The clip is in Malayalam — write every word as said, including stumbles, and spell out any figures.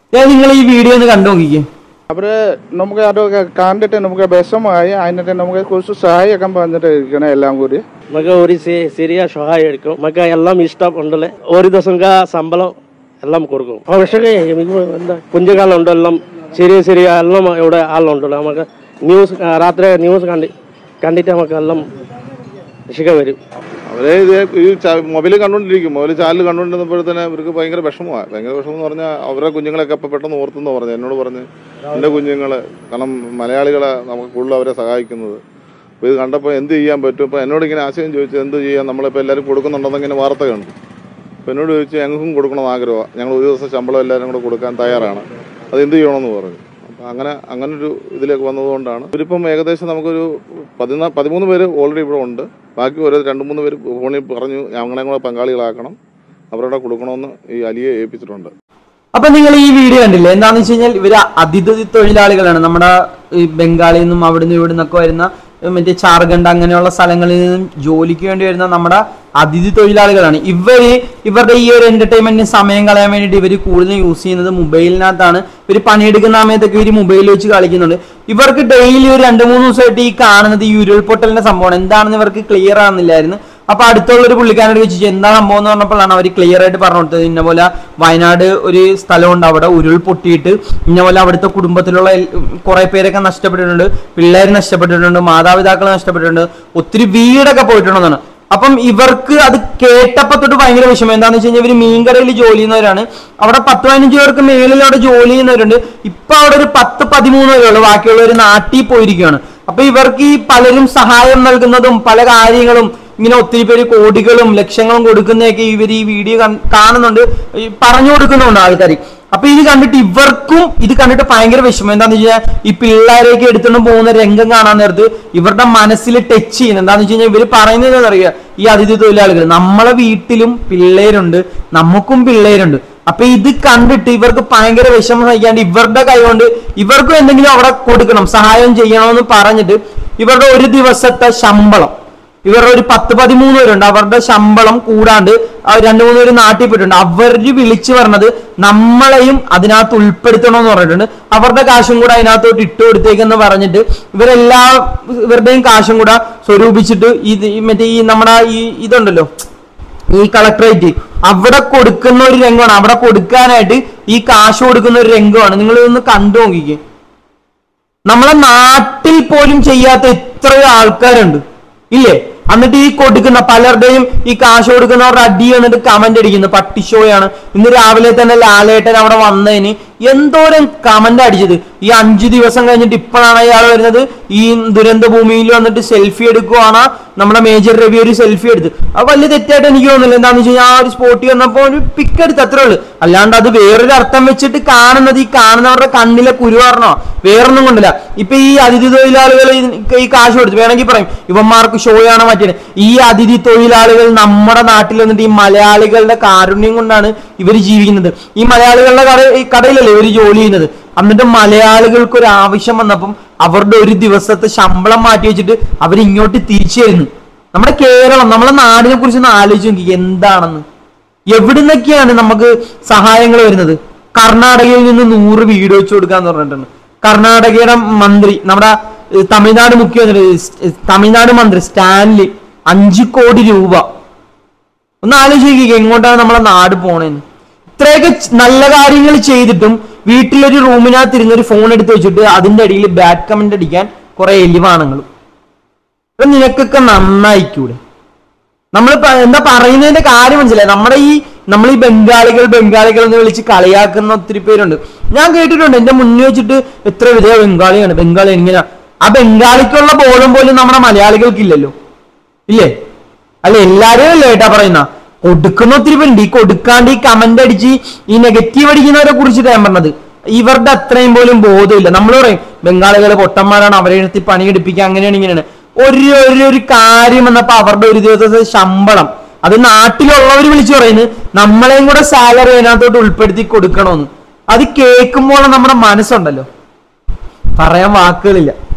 നിങ്ങൾ ഈ വീഡിയോ ഒന്ന് കണ്ടു നോക്കിക്കേ. അവര് നമുക്ക് അതൊക്കെ കണ്ടിട്ട് നമുക്ക് വിഷമായി അതിനിട്ട് നമുക്ക് കുറച്ച് സഹായമൊക്കെ പറഞ്ഞിട്ട് ഇരിക്കണം എല്ലാം കൂടി. നമുക്ക് ഒരു ചെറിയ സഹായം എടുക്കും. നമുക്ക് എല്ലാം ഇഷ്ടം ഉണ്ടല്ലേ, ഒരു ദിവസം ശമ്പളം എല്ലാം കൊടുക്കും. പക്ഷേ എന്താ കുഞ്ഞുകാലം ഉണ്ടെല്ലാം ചെറിയ ചെറിയ എല്ലാം ഇവിടെ ആളുണ്ടല്ലോ. നമുക്ക് ന്യൂസ് രാത്രി ന്യൂസ് കണ്ടി കണ്ടിട്ട് നമുക്ക് എല്ലാം രക്ഷിക്കാൻ വരും. അവരെ ഇത് ഈ മൊബൈൽ കണ്ടുകൊണ്ടിരിക്കും. മൊബൈൽ ചാനൽ കണ്ടുകൊണ്ടിരുന്നപ്പോഴത്തേന് അവർക്ക് ഭയങ്കര വിഷമമാണ്. ഭയങ്കര വിഷമം എന്ന് പറഞ്ഞാൽ അവരുടെ കുഞ്ഞുങ്ങളൊക്കെ അപ്പം പെട്ടെന്ന് ഓർത്തെന്ന് പറഞ്ഞു എന്നോട് പറഞ്ഞ് എൻ്റെ കുഞ്ഞുങ്ങൾ, കാരണം മലയാളികളെ നമുക്ക് കൂടുതൽ അവരെ സഹായിക്കുന്നത്. അപ്പോൾ ഇത് കണ്ടപ്പോൾ എന്ത് ചെയ്യാൻ പറ്റും. ഇപ്പോൾ എന്നോട് ഇങ്ങനെ ആശയം ചോദിച്ചു എന്ത് ചെയ്യാൻ, നമ്മളിപ്പോൾ എല്ലാവരും കൊടുക്കുന്നുണ്ടെന്ന് ഇങ്ങനെ വാർത്ത കണ്ടു. അപ്പോൾ എന്നോട് ചോദിച്ചു ഞങ്ങൾക്കും കൊടുക്കണമെന്ന് ആഗ്രഹമാണ്, ഞങ്ങൾ ഒരു ദിവസം ശമ്പളം എല്ലാവരും കൂടെ കൊടുക്കാൻ തയ്യാറാണ്, അത് എന്ത് ചെയ്യണമെന്ന് പറഞ്ഞു. അപ്പം അങ്ങനെ അങ്ങനൊരു ഇതിലേക്ക് വന്നതുകൊണ്ടാണ് ഇവരിപ്പം ഏകദേശം നമുക്കൊരു പതിനാ പതിമൂന്ന് പേര് ഓൾറെഡി ഇവിടെ ഉണ്ട്. ബാക്കി ഒരു രണ്ട് മൂന്ന് പേര് ഫോണിൽ പറഞ്ഞു ഞങ്ങളെ കൂടെ പങ്കാളികളാക്കണം, അവരുടെ കൊടുക്കണമെന്ന് ഈ അലിയെ ഏൽപ്പിച്ചിട്ടുണ്ട്. അപ്പൊ നിങ്ങൾ ഈ വീഡിയോ കണ്ടില്ലേ? എന്താണെന്ന് വെച്ച് കഴിഞ്ഞാൽ ഇവര് അതിഥി തൊഴിലാളികളാണ്. നമ്മുടെ ഈ ബംഗാളിൽ നിന്നും അവിടുന്ന് ഇവിടെ നിന്നൊക്കെ വരുന്ന മറ്റേ ജാർഖണ്ഡ് അങ്ങനെയുള്ള സ്ഥലങ്ങളിൽ നിന്നും ജോലിക്ക് വേണ്ടി വരുന്ന നമ്മുടെ അതിഥി തൊഴിലാളികളാണ്. ഇവര് ഇവരുടെ ഈ ഒരു എന്റർടൈൻമെന്റിന് സമയം കളയാൻ വേണ്ടിയിട്ട് ഇവർ കൂടുതൽ യൂസ് ചെയ്യുന്നത് മൊബൈലിനകത്താണ്. ഇവർ പണിയെടുക്കുന്ന സമയത്തൊക്കെ ഇവർ മൊബൈൽ വെച്ച് കളിക്കുന്നുണ്ട്. ഇവർക്ക് ഡെയിലി ഒരു രണ്ട് മൂന്ന് ദിവസമായിട്ട് ഈ കാണുന്നത് ഈ ഉരുൾപൊട്ടലിന്റെ സംഭവമാണ്. എന്താണെന്ന് ഇവർക്ക് ക്ലിയർ ആകുന്നില്ലായിരുന്നു. അപ്പൊ അടുത്തുള്ള ഒരു പുള്ളിക്കാരോട് വെച്ച് എന്താ സംഭവം എന്ന് പറഞ്ഞപ്പോഴാണ് അവർ ക്ലിയർ ആയിട്ട് പറഞ്ഞു കൊടുത്തത്. ഇന്ന പോലെ വയനാട് ഒരു സ്ഥലമുണ്ട്, അവിടെ ഉരുൾ പൊട്ടിയിട്ട് ഇന്ന പോലെ അവിടുത്തെ കുടുംബത്തിലുള്ള കുറെ പേരൊക്കെ നഷ്ടപ്പെട്ടിട്ടുണ്ട്, പിള്ളേർ നഷ്ടപ്പെട്ടിട്ടുണ്ട്, മാതാപിതാക്കൾ നഷ്ടപ്പെട്ടിട്ടുണ്ട്, ഒത്തിരി വീടൊക്കെ പോയിട്ടുണ്ടെന്നാണ്. അപ്പം ഇവർക്ക് അത് കേട്ടപ്പോ തൊട്ട് ഭയങ്കര വിഷമം. എന്താന്ന് വെച്ച് കഴിഞ്ഞാൽ ഇവര് മീൻകടയിൽ ജോലി ചെയ്യുന്നവരാണ്. അവിടെ പത്ത് പതിനഞ്ച് പേർക്ക് മേളിൽ അവിടെ ജോലി ചെയ്യുന്നവരുണ്ട്. ഇപ്പൊ അവിടെ ഒരു പത്ത് പതിമൂന്ന് പേരുള്ളൂ, ബാക്കിയുള്ളവർ നാട്ടിൽ പോയിരിക്കുകയാണ്. അപ്പൊ ഇവർക്ക് ഈ പലരും സഹായം നൽകുന്നതും പല കാര്യങ്ങളും ഇങ്ങനെ ഒത്തിരി പേര് കോടികളും ലക്ഷങ്ങളും കൊടുക്കുന്നതൊക്കെ ഇവർ ഈ വീഡിയോ കാണുന്നുണ്ട്, പറഞ്ഞു കൊടുക്കുന്നുണ്ട് ആൾക്കാർ. അപ്പൊ ഇത് കണ്ടിട്ട് ഇവർക്കും ഇത് കണ്ടിട്ട് ഭയങ്കര വിഷമം. എന്താന്ന് വെച്ച് കഴിഞ്ഞാൽ ഈ പിള്ളേരെയൊക്കെ എടുത്തുകൊണ്ട് പോകുന്ന രംഗം കാണാൻ നേരത്ത് ഇവരുടെ മനസ്സിൽ ടച്ച് ചെയ്യുന്നത് എന്താന്ന് വെച്ച് കഴിഞ്ഞാൽ ഇവർ പറയുന്നത് എന്താ, ഈ അതിഥി തൊഴിലാളികൾ നമ്മളെ വീട്ടിലും പിള്ളേരുണ്ട്, നമുക്കും പിള്ളേരുണ്ട്. അപ്പൊ ഇത് കണ്ടിട്ട് ഇവർക്ക് ഭയങ്കര വിഷമം സഹിക്കാണ്ട് ഇവരുടെ കൈ കൊണ്ട് ഇവർക്കും എന്തെങ്കിലും അവിടെ കൊടുക്കണം, സഹായം ചെയ്യണമെന്ന് പറഞ്ഞിട്ട് ഇവരുടെ ഒരു ദിവസത്തെ ശമ്പളം, ഇവരുടെ ഒരു പത്ത് പതിമൂന്ന് പേരുണ്ട്, അവരുടെ ശമ്പളം കൂടാണ്ട് രണ്ടു മൂന്ന് പേര് നാട്ടിൽ പോയിട്ടുണ്ട്. അവര് വിളിച്ചു പറഞ്ഞത് നമ്മളെയും അതിനകത്ത് ഉൾപ്പെടുത്തണമെന്ന് പറഞ്ഞിട്ടുണ്ട്. അവരുടെ കാശും കൂടെ അതിനകത്തോട്ട് ഇട്ട് കൊടുത്തേക്കെന്ന് പറഞ്ഞിട്ട് ഇവരെല്ലാ ഇവരുടെയും കാശും കൂടെ സ്വരൂപിച്ചിട്ട് ഇത് മറ്റേ ഈ നമ്മുടെ ഈ ഇതുണ്ടല്ലോ ഈ കളക്ടറേറ്റ് അവിടെ കൊടുക്കുന്ന ഒരു രംഗമാണ്. അവിടെ കൊടുക്കാനായിട്ട് ഈ കാശ് കൊടുക്കുന്ന ഒരു രംഗമാണ്. നിങ്ങൾ ഇതൊന്ന് കണ്ടു നോക്കിക്കേ. നമ്മളെ നാട്ടിൽ പോലും ചെയ്യാത്ത എത്രയോ ആൾക്കാരുണ്ട് ഇല്ലേ? എന്നിട്ട് ഈ കൊടുക്കുന്ന പലരുടെയും ഈ കാശ് കൊടുക്കുന്നവരുടെ അടി വന്നിട്ട് കമന്റ് അടിക്കുന്നു പട്ടിഷോയാണ്. ഇന്ന് രാവിലെ തന്നെ ലാലേട്ടൻ അവിടെ വന്നതിന് എന്തോരം കമന്റ് അടിച്ചത്. ഈ അഞ്ചു ദിവസം കഴിഞ്ഞിട്ട് ഇപ്പോഴാണ് അയാൾ വരുന്നത്, ഈ ദുരന്ത ഭൂമിയിൽ വന്നിട്ട് സെൽഫി എടുക്കുവാണ്. നമ്മുടെ മേജർ രവി ഒരു സെൽഫി എടുത്ത്, അത് വലിയ തെറ്റായിട്ട് എനിക്ക് തോന്നുന്നില്ല. എന്താണെന്ന് വെച്ച് കഴിഞ്ഞാൽ ആ ഒരു സ്പോട്ടിൽ വന്നപ്പോൾ ഒരു പിക്ക് എടുത്ത് അത്രേ ഉള്ളൂ. അല്ലാണ്ട് അത് വേറൊരു അർത്ഥം വെച്ചിട്ട് കാണുന്നത് ഈ കാണുന്നവരുടെ കണ്ണിലെ കുരുവാറണോ വേറൊന്നും കൊണ്ടില്ല. ഇപ്പൊ ഈ അതിഥി തൊഴിലാളികൾ ഈ കാശ് കൊടുത്തു വേണമെങ്കിൽ പറയും ഇവന്മാർക്ക് ഷോയാണ് മറ്റേ. ഈ അതിഥി തൊഴിലാളികൾ നമ്മുടെ നാട്ടിൽ വന്നിട്ട് ഈ മലയാളികളുടെ കാരുണ്യം കൊണ്ടാണ് ഇവർ ജീവിക്കുന്നത്. ഈ മലയാളികളുടെ കട ഈ കടയിലല്ലേ ഇവർ ജോലി ചെയ്യുന്നത്. എന്നിട്ട് മലയാളികൾക്ക് ഒരു ആവശ്യം വന്നപ്പം അവരുടെ ഒരു ദിവസത്തെ ശമ്പളം മാറ്റി വെച്ചിട്ട് അവരിങ്ങോട്ട് തിരിച്ചു വരുന്നു. നമ്മുടെ കേരളം, നമ്മുടെ നാടിനെ കുറിച്ച് ഒന്ന് ആലോചിച്ച് നോക്കി എന്താണെന്ന്. എവിടുന്നൊക്കെയാണ് നമുക്ക് സഹായങ്ങൾ വരുന്നത്? കർണാടകയിൽ നിന്ന് നൂറ് വീട് വെച്ച് കൊടുക്കാന്ന് പറഞ്ഞിട്ടുണ്ട്. കർണാടകയുടെ മന്ത്രി, നമ്മുടെ തമിഴ്നാട് മുഖ്യമന്ത്രി, തമിഴ്നാട് മന്ത്രി സ്റ്റാൻലി അഞ്ചു കോടി രൂപ. ഒന്ന് ആലോചിക്കുക എങ്ങോട്ടാണ് നമ്മളെ നാട് പോണേന്ന്. ഇത്രയൊക്കെ നല്ല കാര്യങ്ങൾ ചെയ്തിട്ടും വീട്ടിലൊരു റൂമിനകത്ത് ഇരുന്ന് ഒരു ഫോൺ എടുത്ത് വെച്ചിട്ട് അതിന്റെ അടിയിൽ ബാഡ് കമന്റ് അടിക്കാൻ കുറെ എലിവാണങ്ങളും. അപ്പൊ നിനക്കൊക്കെ നന്നായിക്കൂടെ? നമ്മൾ എന്താ പറയുന്നതിന്റെ കാര്യം മനസ്സിലായി. നമ്മുടെ ഈ നമ്മൾ ഈ ബംഗാളികൾ ബംഗാളികൾ എന്ന് വിളിച്ച് കളിയാക്കുന്ന ഒത്തിരി പേരുണ്ട്. ഞാൻ കേട്ടിട്ടുണ്ട് എന്റെ മുന്നിൽ വെച്ചിട്ട് എത്ര വിധ ബംഗാളിയാണ്, ബംഗാളി എങ്ങനെയാ. ആ ബംഗാളിക്കുള്ള ബോധം പോലും നമ്മുടെ മലയാളികൾക്കില്ലല്ലോ, ഇല്ലേ? അല്ല എല്ലാരും അല്ലേ ഏട്ടാ പറയുന്ന കൊടുക്കുന്ന ഒത്തിരി പേരുണ്ട്. ഈ കൊടുക്കാണ്ട് ഈ കമന്റ് അടിച്ച് ഈ നെഗറ്റീവ് അടിക്കുന്നവരെ കുറിച്ചിട്ട് ഞാൻ പറഞ്ഞത്. ഇവരുടെ അത്രയും പോലും ബോധമില്ല. നമ്മൾ പറയും ബംഗാളികൾ പൊട്ടന്മാരാണ്, അവരെ എടുത്ത് പണിയെടുപ്പിക്കുക, അങ്ങനെയാണ് ഇങ്ങനെയാണ്. ഒരു ഒരു കാര്യം വന്നപ്പോ അവരുടെ ഒരു ദിവസത്തെ ശമ്പളം അത് നാട്ടിലുള്ളവർ വിളിച്ചു പറയുന്നത് നമ്മളെയും കൂടെ സാലറി അതിനകത്തോട്ട് ഉൾപ്പെടുത്തി കൊടുക്കണമെന്ന്. അത് കേൾക്കുമ്പോൾ നമ്മുടെ മനസ്സുണ്ടല്ലോ പറയാൻ വാക്കുകളില്ല.